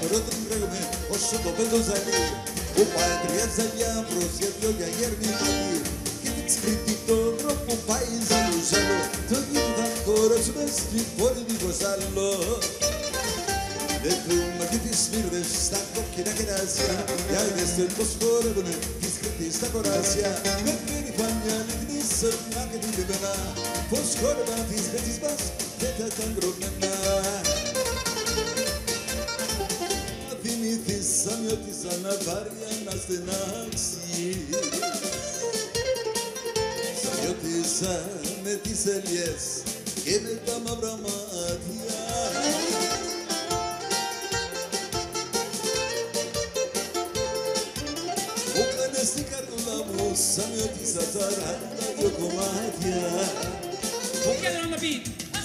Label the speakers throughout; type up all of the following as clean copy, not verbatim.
Speaker 1: μωρό δεν τρέχουμε όσο το πέντο ζαλί. Που πάει τρία ζαλιά προσχέδιο για γέρνη μαλλί. Και την σκριτή το τρόπο πάει ζαλού ζαλό. Το γύρο θα χωρέσουμε στην πόλη δίχως άλλο. Έχουμε και τις σμύρδες στα κόκκινα κεράσια. Οι άιδες πως χορεύουνε τις κριτής στα κοράσια. Με περηφάνεια νύχνησσερνά και την λιμένα. Πως χόρευαν τις κριτής μας και τα ταγκρωμένα. Θυμηθείς αμοιώτης αναβάρει αναστενάξει. Σαμοιώτησα με τις ελιές και με τα μαύρα μάτια. Μου κάνες την καρδούλα μου σαμοιώτησα 42 κομμάτια.
Speaker 2: Together on the beat.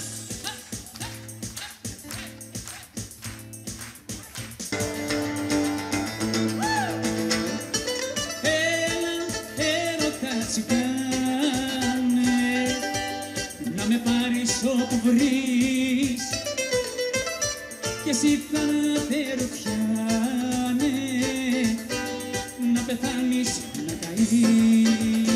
Speaker 2: Να με πάρεις όπου βρεις κι εσύ θανάτερο πιάνε να πεθάνεις να καείς.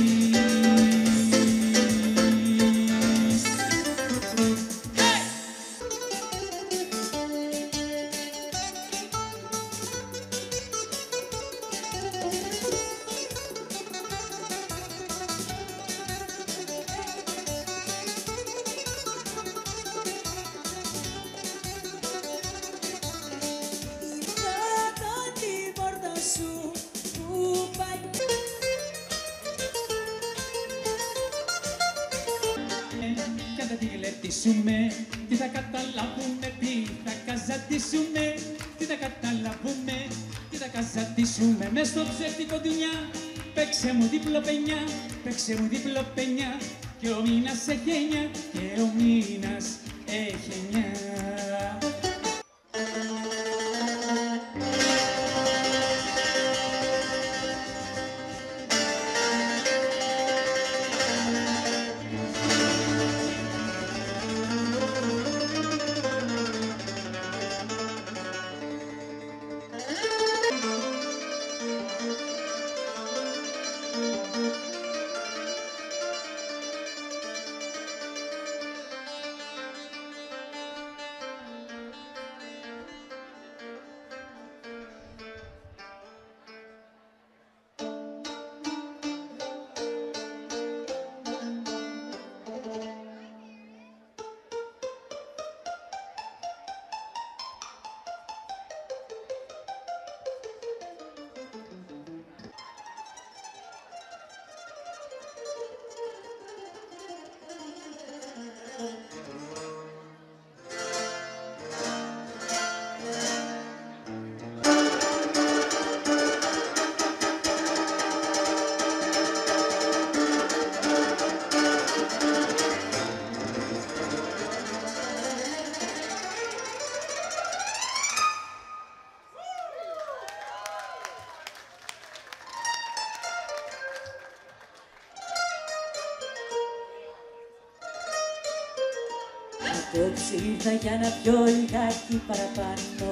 Speaker 2: Κι αν δεν τη γλεντήσουμε, τι θα καταλάβουμε, τι θα καζατίσουμε, τι θα καταλάβουμε, τι θα καζατίσουμε. Μες στο ψεύτικο δουλειά, παίξε μου δίπλο πενιά, παίξε μου δίπλο πενιά. Και ο μήνας έχει 9, και ο μήνας έχει 9.
Speaker 3: Απόψε ήρθα για να πιω λιγάκι παραπάνω.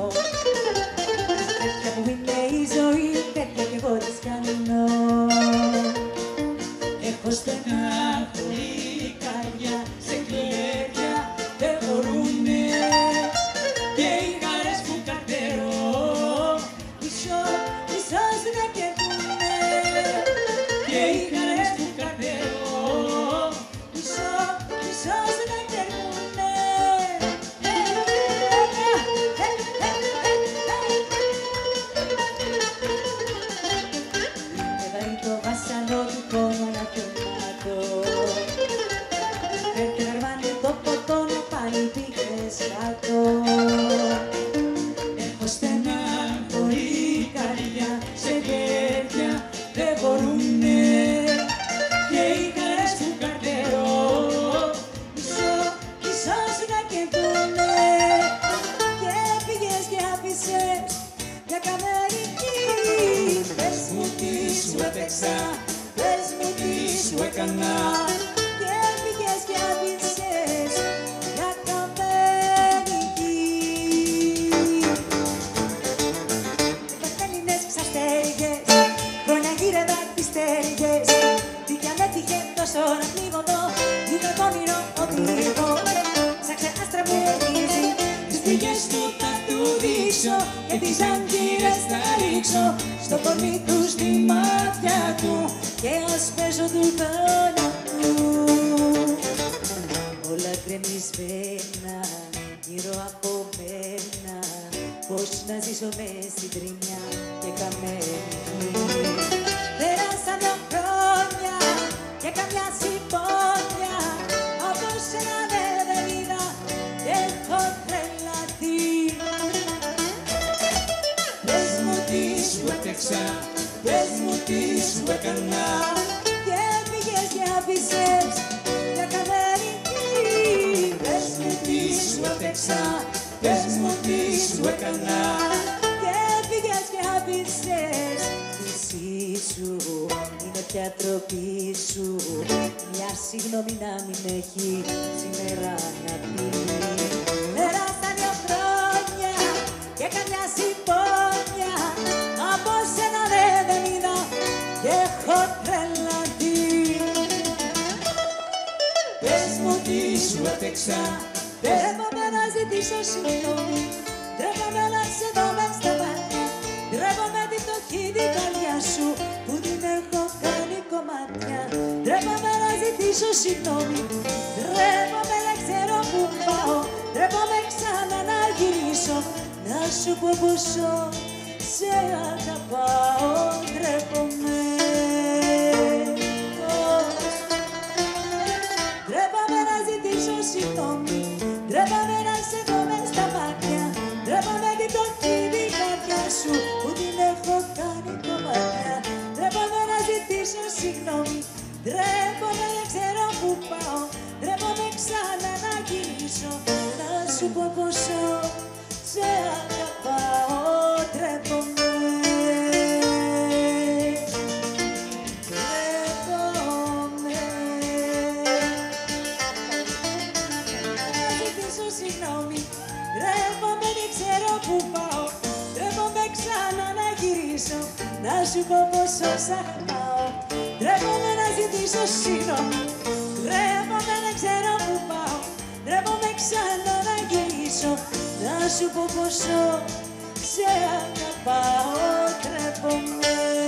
Speaker 3: Τέτοια που είναι η ζωή, τέτοια κι εγώ της κάνω. Έχω στενάχωρη καρδιά, σε κλαίδια δεν μπορούνε. Και οι χαρές που κατέρω, ίσως να κερδούνε. Και οι χαρές που κατέρω, ίσως να κερδούνε.
Speaker 2: Έχω στενάχωρη καρδιά, σε χέρια δεν μπορούνε. Και οι χαρές που καρτέρω,
Speaker 3: ίσως να κερδούνε. Και πήγες και άφησες για καμερική. Πες μου τι σου έπαιξα, πες μου τι σου έκανα. Και πήγες και άφησες για καμερική. ό,τι έχω. Ψάξε άστρα που ελπίζει, τις πληγές του θα του δείξω και τις αγκύρες θα ρίξω στο κορμί του, στη μάτια του και ας παίζω του χρόνια του. Όλα γκρεμισμένα γύρω από μένα, πώς να ζήσω μες στην τριμιά και καμένη. Πέρασαν 2 χρόνια και καμιά συμπόνια, από σένα δεν είδα και έχω τρελαθεί.
Speaker 2: Πες μου τι σου έπαιξα, πες μου τι σου έκανα
Speaker 3: και πήγες και άφησες μια καμένη γη.
Speaker 2: Πες μου τι σου έπαιξα, πες μου τι σου έκανα
Speaker 3: και πήγες και άφησες. Χρυσή σου είναι πια τροπή σου, μια συγγνώμη να μην έχει σήμερα να πει. Πέρασαν 2 χρόνια και καμιά συμπόνια, από σένα δεν είδα και έχω τρελαθεί.
Speaker 2: Πες μου τι σου έπαιξα,
Speaker 3: Τρέπομαι να ζητήσω συγγνώμη, τρέπομαι να σε δω μες στα μάτια, τρέπομαι τη φτωχή την καρδιά σου που την έχω κάνει κομμάτια. Τρέπομαι να ζητήσω συγγνώμη, τρέπομαι δεν ξέρω που πάω, τρέπομαι ξανά να γυρίσω να σου πω πόσο σε αγαπάω. Τρέπομαι, τρέπομαι να ζητήσω συγγνώμη, τρέπομαι να σε δω μες στα μάτια, τρέπομαι την φτωχή την καρδιά σου που την έχω κάνει κομμάτια. Τρέπομαι να ζητήσω συγγνώμη, τρέπομαι δεν ξέρω που πάω, τρέπομαι ξανά να γυρίσω να σου πω πόσο σε αγαπάω. Τρέπομαι, τρέπομαι να ζητήσω συγγνώμη, τρέπομαι δεν ξέρω που πάω, τρέπομαι ξανά να γυρίσω να σου πω πόσο σ' αγαπάω. Τρέπομαι να ζητήσω συγγνώμη, τρέπομαι δεν ξέρω που πάω, τρέπομαι ξανά να γυρίσω να σου πω πόσο σε αγαπάω. Τρέπομαι.